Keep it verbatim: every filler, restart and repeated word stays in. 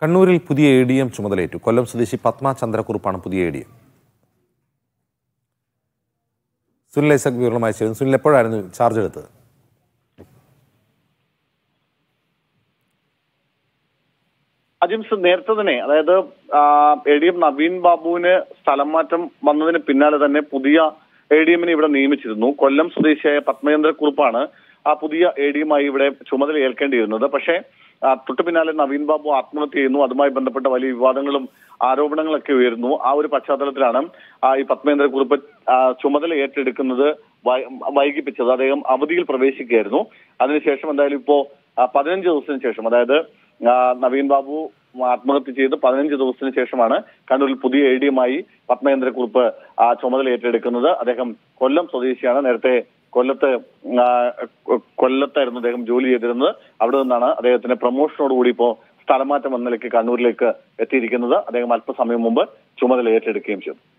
കണ്ണൂരിൽ പുതിയ A D M ചുമതലയേറ്റു. കൊല്ലം സ്വദേശി പത്മ ചന്ദ്രക്കുറുപ്പാണ് പുതിയ A D M. Sunil Isaac വിവരമായി ചേരുന്നു. സുനിൽ, എപ്പോഴായിരുന്നു ചാർജ് എടുത്തത്? അജിംസ് നേരത്തെ തന്നെ, അതായത് എ ഡി എം നവീൻ ബാബുവിന് സ്ഥലം മാറ്റം വന്നതിന് പിന്നാലെ തന്നെ പുതിയ എ ഡി എമ്മിനെ ഇവിടെ നിയമിച്ചിരുന്നു. കൊല്ലം സ്വദേശിയായ പത്മചന്ദ്രക്കുറുപ്പാണ് ആ പുതിയ എ ഡി എമ്മായി ഇവിടെ ചുമതല ഏൽക്കേണ്ടിയിരുന്നത്. പക്ഷേ തൊട്ടു പിന്നാലെ നവീൻ ബാബു ആത്മഹത്യ ചെയ്യുന്നു. അതുമായി ബന്ധപ്പെട്ട വലിയ വിവാദങ്ങളും ആരോപണങ്ങളൊക്കെ ഉയരുന്നു. ആ ഒരു പശ്ചാത്തലത്തിലാണ് ഈ പത്മചന്ദ്രക്കുറുപ്പ് ചുമതല ഏറ്റെടുക്കുന്നത് വൈകിപ്പിച്ചത്. അദ്ദേഹം അവധിയിൽ പ്രവേശിക്കുകയായിരുന്നു. അതിനുശേഷം എന്തായാലും ഇപ്പോ പതിനഞ്ച് ദിവസത്തിന് ശേഷം, അതായത് നവീൻ ബാബു ആത്മഹത്യ ചെയ്ത് പതിനഞ്ച് ദിവസത്തിന് ശേഷമാണ് കണ്ണൂരിൽ പുതിയ എ ഡി എമ്മായി പത്മചന്ദ്രക്കുറുപ്പ് ആ ചുമതല ഏറ്റെടുക്കുന്നത്. അദ്ദേഹം കൊല്ലം സ്വദേശിയാണ്. നേരത്തെ കൊല്ലത്ത് കൊല്ലത്തായിരുന്നു അദ്ദേഹം ജോലി ചെയ്തിരുന്നത്. അവിടെ നിന്നാണ് അദ്ദേഹത്തിന് പ്രൊമോഷനോടുകൂടി ഇപ്പോൾ സ്ഥലമാറ്റം എന്ന നിലയ്ക്ക് കണ്ണൂരിലേക്ക് എത്തിയിരിക്കുന്നത്. അദ്ദേഹം അല്പസമയം മുമ്പ് ചുമതല ഏറ്റെടുക്കുകയും ചെയ്തു.